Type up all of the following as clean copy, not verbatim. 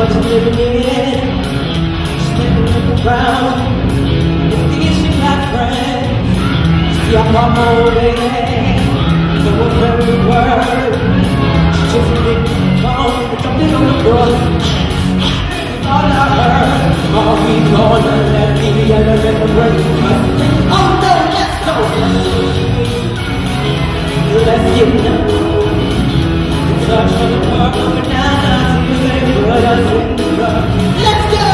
world you're living in. Just look around, these are my friends. See, I'm on my way, so every word. She just picked the phone, jumping on the bus. All I heard, are we gonna let me celebrate? Oh no, let's go! Let's get down. It's such a work of a night, but I think let's go!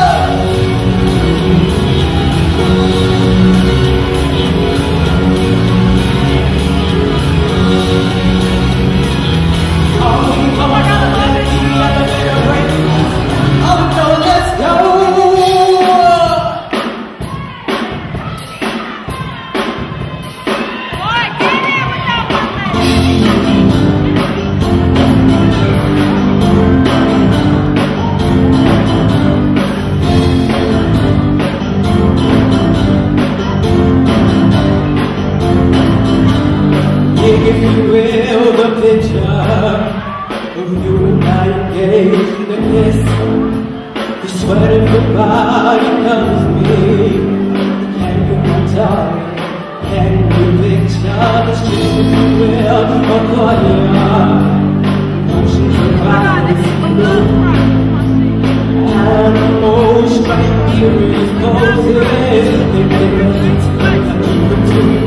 If you will, the picture of you and I engaged in a kiss. The sweat of your body covers me. Can you darling? Can you picture the streets, if you will, of what you are? Emotions are violent, and emotion right here is closest. They make a